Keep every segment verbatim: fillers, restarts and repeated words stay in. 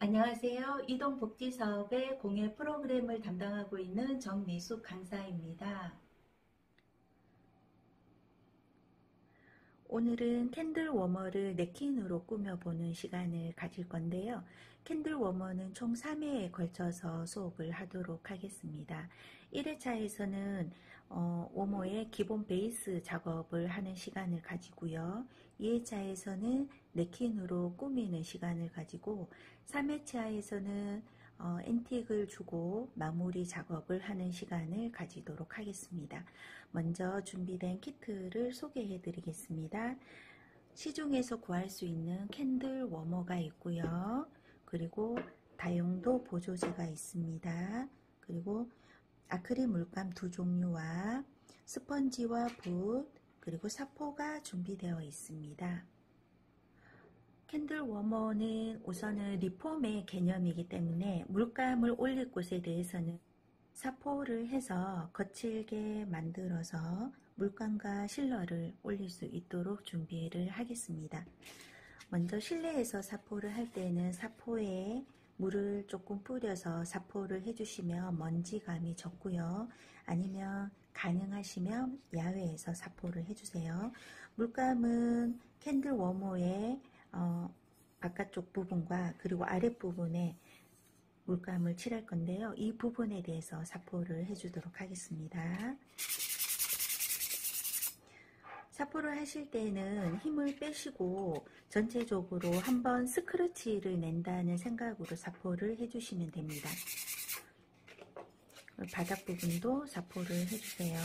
안녕하세요. 이동복지사업의 공예 프로그램을 담당하고 있는 정미숙 강사입니다. 오늘은 캔들 워머를 냅킨으로 꾸며보는 시간을 가질 건데요. 캔들 워머는 총 삼 회에 걸쳐서 수업을 하도록 하겠습니다. 일 회차에서는 어, 워머의 기본 베이스 작업을 하는 시간을 가지고요. 이 회차에서는 냅킨으로 꾸미는 시간을 가지고 삼 회차에서는 어, 앤틱을 주고 마무리 작업을 하는 시간을 가지도록 하겠습니다. 먼저 준비된 키트를 소개해 드리겠습니다. 시중에서 구할 수 있는 캔들 워머가 있고요. 그리고 다용도 보조제가 있습니다. 그리고 아크릴 물감 두 종류와 스펀지와 붓, 그리고 사포가 준비되어 있습니다. 캔들 워머는 우선은 리폼의 개념이기 때문에 물감을 올릴 곳에 대해서는 사포를 해서 거칠게 만들어서 물감과 실러를 올릴 수 있도록 준비를 하겠습니다. 먼저 실내에서 사포를 할 때는 사포에 물을 조금 뿌려서 사포를 해주시면 먼지감이 적고요. 아니면 가능하시면 야외에서 사포를 해주세요. 물감은 캔들 워머에 어, 바깥쪽 부분과 그리고 아랫부분에 물감을 칠할 건데요. 이 부분에 대해서 사포를 해주도록 하겠습니다. 사포를 하실 때는 힘을 빼시고 전체적으로 한번 스크래치를 낸다는 생각으로 사포를 해주시면 됩니다. 바닥 부분도 사포를 해주세요.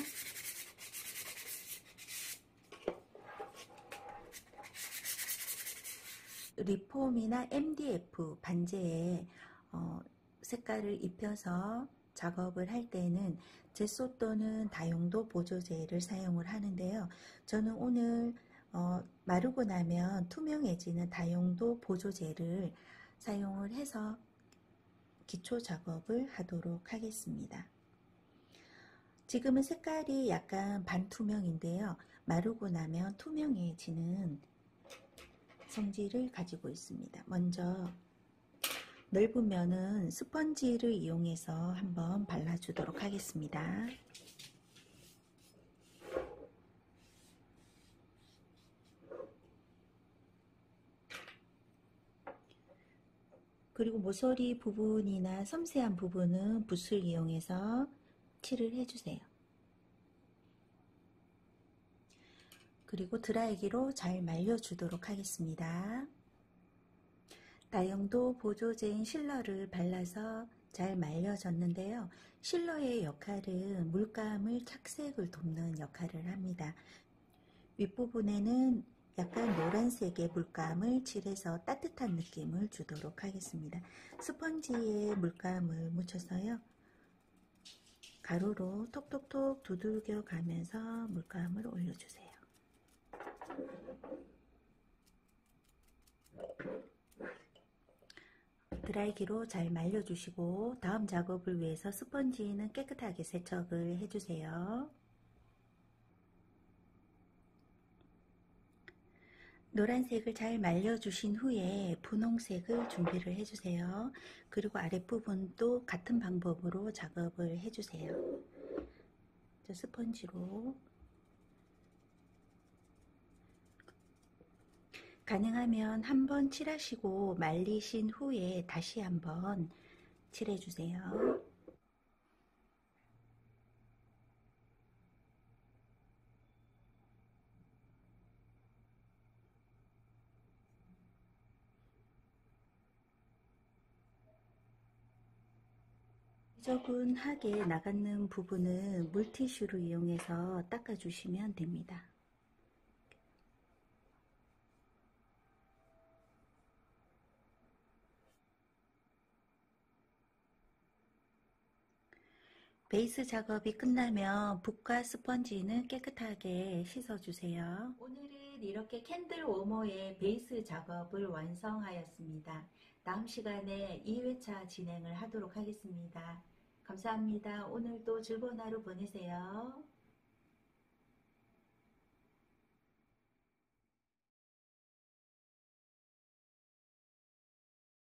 리폼이나 엠디에프 반지에 어, 색깔을 입혀서 작업을 할 때는 제소 또는 다용도 보조제를 사용을 하는데요. 저는 오늘 어, 마르고 나면 투명해지는 다용도 보조제를 사용을 해서 기초 작업을 하도록 하겠습니다. 지금은 색깔이 약간 반투명인데요. 마르고 나면 투명해지는 성질을 가지고 있습니다. 먼저 넓은 면은 스펀지를 이용해서 한번 발라주도록 하겠습니다. 그리고 모서리 부분이나 섬세한 부분은 붓을 이용해서 칠을 해주세요. 그리고 드라이기로 잘 말려주도록 하겠습니다. 다용도 보조제인 실러를 발라서 잘 말려졌는데요. 실러의 역할은 물감을 착색을 돕는 역할을 합니다. 윗부분에는 약간 노란색의 물감을 칠해서 따뜻한 느낌을 주도록 하겠습니다. 스펀지에 물감을 묻혀서요. 가루로 톡톡톡 두들겨 가면서 물감을 올려주세요. 드라이기로 잘 말려주시고 다음 작업을 위해서 스펀지는 깨끗하게 세척을 해주세요. 노란색을 잘 말려주신 후에 분홍색을 준비를 해주세요. 그리고 아랫부분도 같은 방법으로 작업을 해주세요. 스펀지로 가능하면 한번 칠하시고 말리신 후에 다시 한번 칠해주세요. 지저분하게 나가는 부분은 물티슈를 이용해서 닦아주시면 됩니다. 베이스 작업이 끝나면 붓과 스펀지는 깨끗하게 씻어주세요. 오늘은 이렇게 캔들 워머의 베이스 작업을 완성하였습니다. 다음 시간에 이 회차 진행을 하도록 하겠습니다. 감사합니다. 오늘도 즐거운 하루 보내세요.